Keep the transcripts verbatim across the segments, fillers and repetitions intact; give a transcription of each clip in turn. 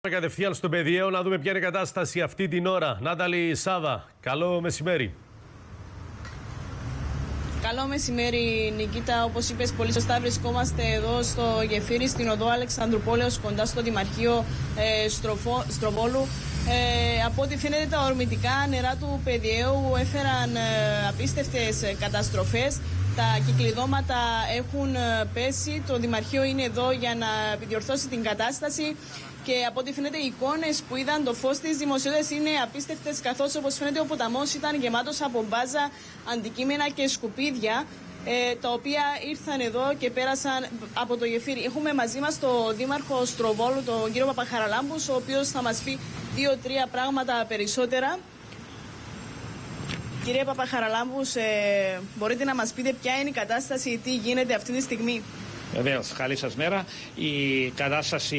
Κατευθείαν στο Παιδιαίο να δούμε ποια είναι η κατάσταση αυτή την ώρα. Νάταλη Σάβα, καλό μεσημέρι. Καλό μεσημέρι, Νικήτα. Όπως είπες πολύ σωστά, βρισκόμαστε εδώ στο γεφύρι στην οδό Αλεξανδρουπόλεως, κοντά στο Δημαρχείο ε, Στροφο, Στροβόλου. Ε, από ό,τι φαίνεται, τα ορμητικά νερά του Παιδιαίου έφεραν ε, απίστευτες καταστροφές. Τα κυκλειδώματα έχουν πέσει. Το Δημαρχείο είναι εδώ για να επιδιορθώσει την κατάσταση. Και από ό,τι φαίνεται, οι εικόνες που είδαν το φως της δημοσιότητας είναι απίστευτες, καθώς όπως φαίνεται ο ποταμός ήταν γεμάτος από μπάζα, αντικείμενα και σκουπίδια, ε, τα οποία ήρθαν εδώ και πέρασαν από το γεφύρι. Έχουμε μαζί μας τον Δήμαρχο Στροβόλου, τον κύριο Παπαχαραλάμπους, ο οποίος θα μας πει δύο-τρία πράγματα περισσότερα. Κύριε Παπαχαραλάμπους, ε, μπορείτε να μας πείτε ποια είναι η κατάσταση, τι γίνεται αυτή τη στιγμή? Βεβαίως, καλή σας μέρα. Η κατάσταση,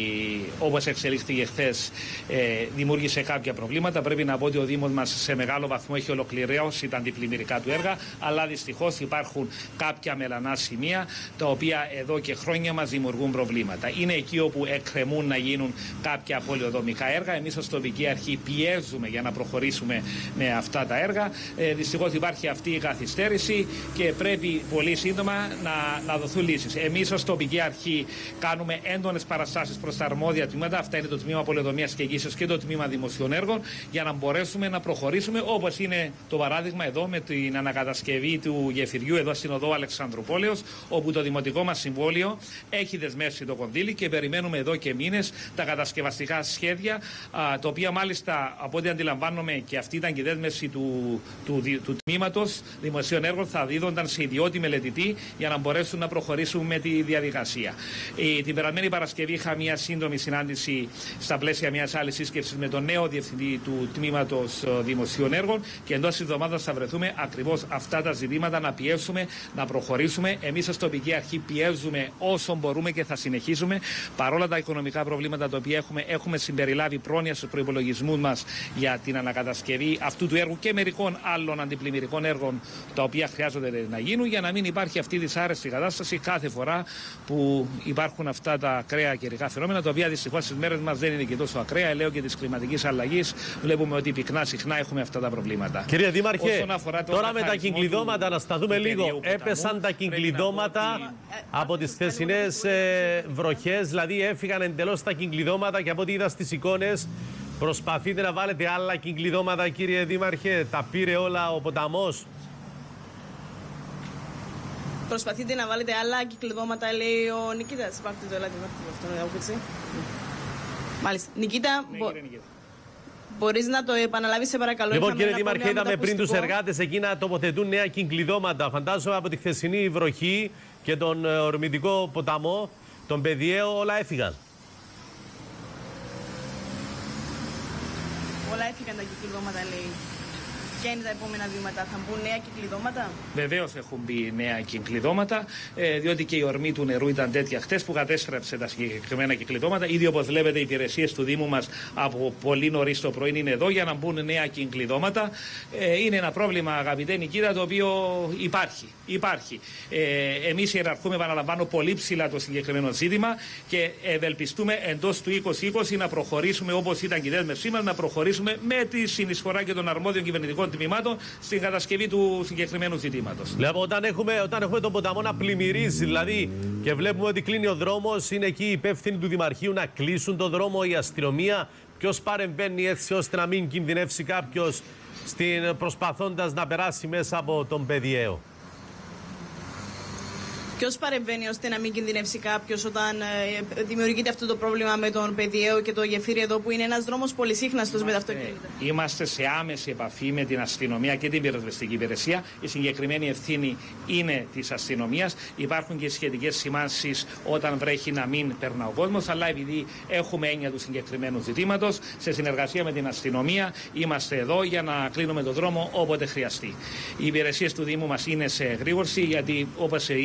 όπως εξελίχθηκε χθες, ε, δημιούργησε κάποια προβλήματα. Πρέπει να πω ότι ο Δήμος μας σε μεγάλο βαθμό έχει ολοκληρώσει τα αντιπλημμυρικά του έργα, αλλά δυστυχώς υπάρχουν κάποια μελανά σημεία, τα οποία εδώ και χρόνια μας δημιουργούν προβλήματα. Είναι εκεί όπου εκκρεμούν να γίνουν κάποια πολεοδομικά έργα. Εμείς ως τοπική αρχή πιέζουμε για να προχωρήσουμε με αυτά τα έργα. Ε, δυστυχώς υπάρχει αυτή η καθυστέρηση και πρέπει πολύ σύντομα να, να δοθούν λύσεις. Εμείς ως τοπική αρχή κάνουμε έντονες παραστάσεις προς τα αρμόδια τμήματα. Αυτά είναι το τμήμα πολεοδομίας και εγγύσεως και το τμήμα δημοσίων έργων, για να μπορέσουμε να προχωρήσουμε, όπως είναι το παράδειγμα εδώ με την ανακατασκευή του γεφυριού εδώ στην οδό Αλεξανδρουπόλεως, όπου το Δημοτικό μας Συμβόλιο έχει δεσμεύσει το κονδύλι και περιμένουμε εδώ και μήνες τα κατασκευαστικά σχέδια, τα οποία μάλιστα από ό,τι αντιλαμβάνομαι, και αυτή ήταν και η δέσμευση του, του, του, του τμήματος δημοσίων έργων, θα δίδονταν σε ιδιώτη μελετητή για να μπορέσουν να προχωρήσουν με τη διαδικασία. Ε, την περασμένη Παρασκευή είχα μια σύντομη συνάντηση στα πλαίσια μιας άλλης σύσκεψης με τον νέο διευθυντή του Τμήματος Δημοσίων Έργων και εντός της εβδομάδας θα βρεθούμε ακριβώς αυτά τα ζητήματα να πιέσουμε, να προχωρήσουμε. Εμείς ως τοπική αρχή πιέζουμε όσο μπορούμε και θα συνεχίσουμε. Παρόλα τα οικονομικά προβλήματα τα οποία έχουμε, έχουμε συμπεριλάβει πρόνοια στους προϋπολογισμούς μας για την ανακατασκευή αυτού του έργου και μερικών άλλων αντιπλημμυρικών έργων τα οποία χρειάζονται να γίνουν, για να μην υπάρχει αυτή η δυσάρεστη κατάσταση κάθε φορά που υπάρχουν αυτά τα ακραία καιρικά φαινόμενα, τα οποία δυστυχώς στις μέρες μας δεν είναι και τόσο ακραία. Λέω και της κλιματικής αλλαγής, βλέπουμε ότι πυκνά συχνά έχουμε αυτά τα προβλήματα. Κύριε Δήμαρχε, τώρα με τα κυκλειδώματα, να σταθούμε λίγο. Έπεσαν τα κυκλειδώματα από τις χθεσινές ε, βροχές, δηλαδή έφυγαν εντελώς τα κυκλειδώματα, και από ό,τι είδα στις εικόνες, προσπαθείτε να βάλετε άλλα κυκλειδώματα, κύριε Δήμαρχε? Τα πήρε όλα ο ποταμός? Προσπαθείτε να βάλετε άλλα κυκλειδώματα, λέει ο Νικήτας. Πάρτε το, ελάτε, πάρτε το αυτό, μάλιστα. Νικήτα, ναι, μπο... Νικήτα. μπορείς να το επαναλάβεις, σε παρακαλώ? Λοιπόν, κύριε Δήμαρχε, είδαμε πριν τους εργάτες εκεί να τοποθετούν νέα κυκλειδώματα. Φαντάζομαι από τη χθεσινή βροχή και τον ορμητικό ποταμό, τον Παιδιαίο, όλα έφυγαν. Όλα έφυγαν τα κυκλειδώματα, λέει. Ποια είναι τα επόμενα βήματα, θα μπουν νέα κυκλειδώματα? Βεβαίως έχουν μπει νέα κυκλειδώματα, ε, διότι και η ορμή του νερού ήταν τέτοια χτες που κατέστρεψε τα συγκεκριμένα κυκλειδώματα. Ήδη, όπως βλέπετε, οι υπηρεσίες του Δήμου μας από πολύ νωρίς το πρωί είναι εδώ για να μπουν νέα κυκλειδώματα. Ε, είναι ένα πρόβλημα, αγαπητέ Νικήτα, το οποίο υπάρχει. υπάρχει. Ε, εμείς ιεραρχούμε, επαναλαμβάνω, πολύ ψηλά το συγκεκριμένο ζήτημα και ευελπιστούμε εντός του είκοσι είκοσι να προχωρήσουμε, όπως ήταν και η δέσμευσή μας, να προχωρήσουμε με τη συνεισφορά και των αρμόδιων κυβερνητικών τμήματων στην κατασκευή του συγκεκριμένου ζητήματος. Λέω, όταν έχουμε, όταν έχουμε τον ποταμό να πλημμυρίζει, δηλαδή, και βλέπουμε ότι κλείνει ο δρόμος, είναι εκεί οι υπεύθυνοι του Δημαρχείου να κλείσουν τον δρόμο, η αστυνομία? Ποιος παρεμβαίνει έτσι ώστε να μην κινδυνεύσει κάποιος στην, προσπαθώντας να περάσει μέσα από τον Παιδιαίο? Ποιος παρεμβαίνει ώστε να μην κινδυνεύσει κάποιος όταν ε, δημιουργείται αυτό το πρόβλημα με τον Παιδιαίο και το γεφύρι εδώ, που είναι ένας δρόμος πολυσύχναστος με τα αυτοκίνητα? Είμαστε σε άμεση επαφή με την αστυνομία και την πυροσβεστική υπηρεσία. Η συγκεκριμένη ευθύνη είναι της αστυνομίας. Υπάρχουν και σχετικές σημάνσεις όταν βρέχει να μην περνά ο κόσμος, αλλά επειδή έχουμε έννοια του συγκεκριμένου ζητήματος, σε συνεργασία με την αστυνομία είμαστε εδώ για να κλείνουμε τον δρόμο όποτε χρειαστεί. Οι υπηρεσίες του Δήμου μας είναι σε εγρήγορση, γιατί όπως είπα και προηγουμένως,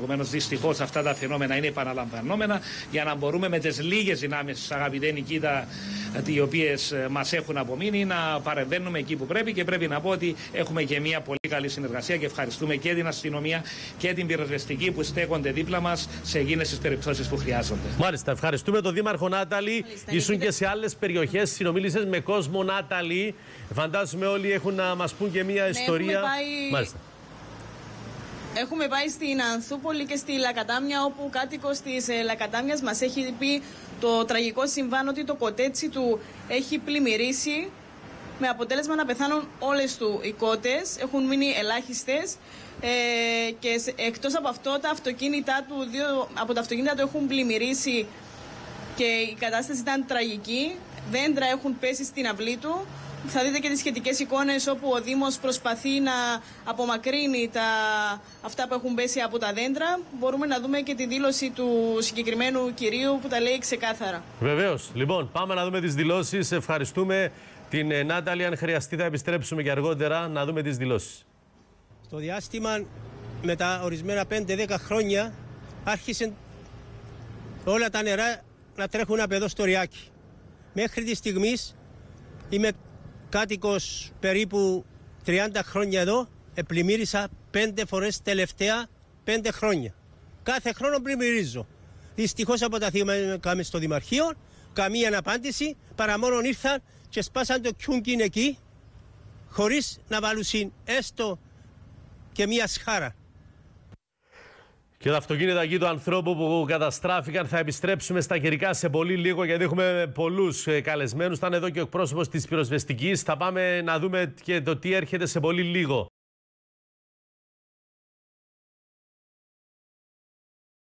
Επομένως, δυστυχώς αυτά τα φαινόμενα είναι επαναλαμβανόμενα. Για να μπορούμε με τις λίγες δυνάμεις, αγαπητέ Νικήτα, οι οποίες μας έχουν απομείνει, να παρεμβαίνουμε εκεί που πρέπει. Και πρέπει να πω ότι έχουμε και μια πολύ καλή συνεργασία και ευχαριστούμε και την αστυνομία και την πυροσβεστική που στέκονται δίπλα μας σε εκείνες τις περιπτώσεις που χρειάζονται. Μάλιστα, ευχαριστούμε τον Δήμαρχο Νάταλη. Μάλιστα, Ήσουν είναι... και σε άλλες περιοχές, συνομίλησες με κόσμο, Νάταλη. Φαντάζομαι όλοι έχουν να μας πούν και μια ναι, ιστορία. Έχουμε πάει... Μάλιστα. Έχουμε πάει στην Ανθούπολη και στη Λακατάμια, όπου ο κάτοικος της ε, Λακατάμιας μας έχει πει το τραγικό συμβάν ότι το κοτέτσι του έχει πλημμυρίσει, με αποτέλεσμα να πεθάνουν όλες του οι κότες, έχουν μείνει ελάχιστες ε, και σε, εκτός από αυτό τα αυτοκίνητά του, δύο από τα αυτοκίνητα του έχουν πλημμυρίσει και η κατάσταση ήταν τραγική, δέντρα έχουν πέσει στην αυλή του. Θα δείτε και τις σχετικές εικόνες όπου ο Δήμος προσπαθεί να απομακρύνει τα, αυτά που έχουν πέσει από τα δέντρα. Μπορούμε να δούμε και τη δήλωση του συγκεκριμένου κυρίου που τα λέει ξεκάθαρα. Βεβαίως. Λοιπόν, πάμε να δούμε τις δηλώσεις. Ευχαριστούμε την Νάταλη. Αν χρειαστεί θα επιστρέψουμε και αργότερα να δούμε τις δηλώσεις. Στο διάστημα με τα ορισμένα πέντε δέκα χρόνια άρχισαν όλα τα νερά να τρέχουν από εδώ στο Ριάκι. Μέχρι τη στιγμή είμαι κάτοικος περίπου τριάντα χρόνια εδώ, επλημμύρισα πέντε φορές τελευταία πέντε χρόνια. Κάθε χρόνο πλημμυρίζω. Δυστυχώς αποταθήκαμε στο Δημαρχείο, καμία απάντηση, παρά μόνον ήρθαν και σπάσαν το κιούγκιν εκεί, χωρίς να βάλουν έστω και μία σχάρα. Και τα αυτοκίνητα εκεί του ανθρώπου που καταστράφηκαν θα επιστρέψουμε στα καιρικά σε πολύ λίγο, γιατί έχουμε πολλούς καλεσμένους. Ήταν εδώ και ο εκπρόσωπος της πυροσβεστικής. Θα πάμε να δούμε και το τι έρχεται σε πολύ λίγο.